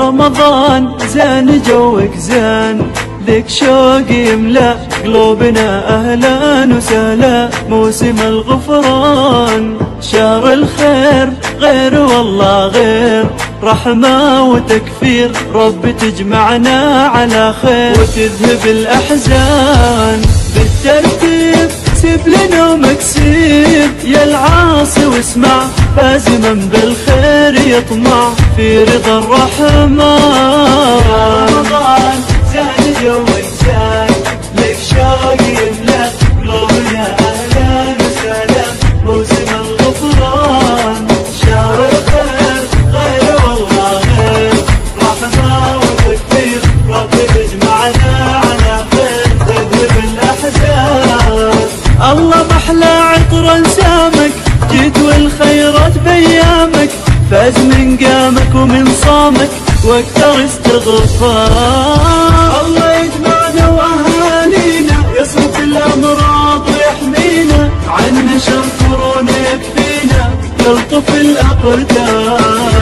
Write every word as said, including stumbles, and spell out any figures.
رمضان زين جوك زين، ذيك شوق يملأ قلوبنا أهلا وسهلا. موسم الغفران شهر الخير، غير والله غير، رحمة وتكفير، رب تجمعنا على خير وتذهب الأحزان. بالترتيب سيب لنا ومكسيب يا العاصي واسمع، فازما بالخير يطمع في رضا الرحمن. رمضان زين جوك زين، لك شوق يملأ قلوبنا أهلا وسهلا. موسم الغفران شهر الخير، غير والله غير، رحمة وتكفير، رب تجمعنا على خير تذهب الأحزان. الله محلى عطر انسامك، جيت والخيرات بيامك، فاز من قامك ومن صامك واكثر استغفار. الله يجمعنا واهالينا، يصرف الامراض ويحمينا، عنا شر كورونا يكفينا، يلطف الاقدار.